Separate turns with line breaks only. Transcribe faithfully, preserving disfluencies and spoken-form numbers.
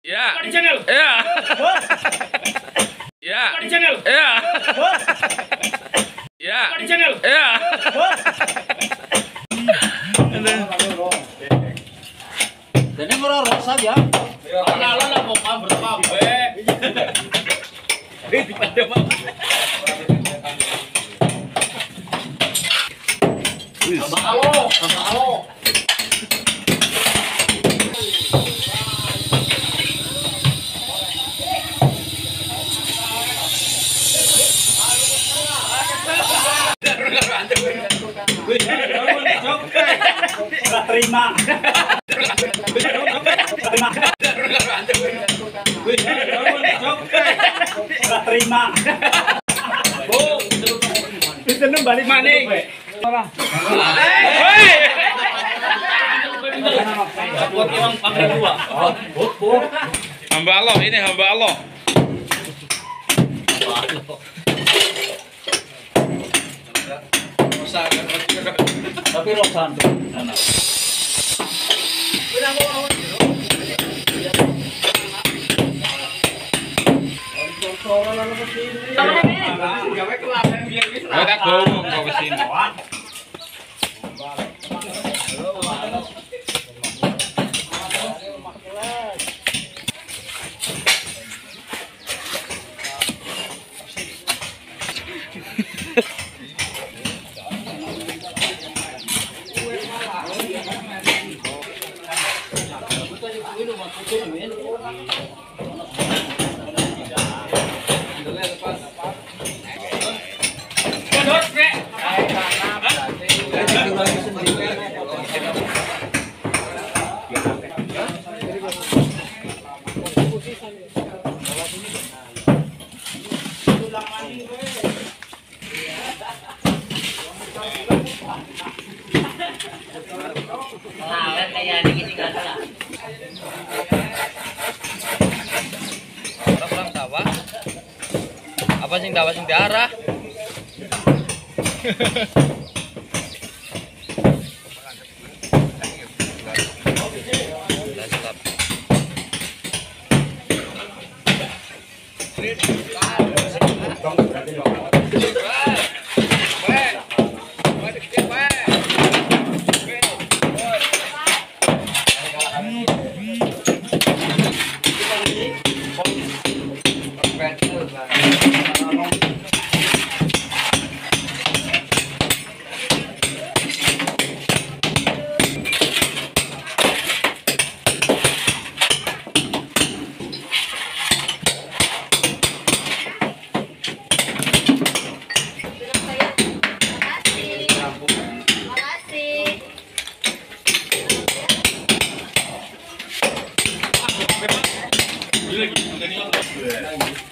Ya.
Di channel.
Ya. Ya.
Di channel.
Ya. Ya.
Di channel.
Ya.
Jadi merorot saja.
Ala-ala lah mau kabar kabe. Di pada mah. Halo, halo.
Terima. Terima.
Oh,
Itu balik maning.
buat orang pakai dua.
Hamba Allah, ini hamba Allah.
Tapi Rosan tuh.
Ayo tak gomong kau ke sini. Orang tawa. Apa sing tawa sing darah?
Lagi,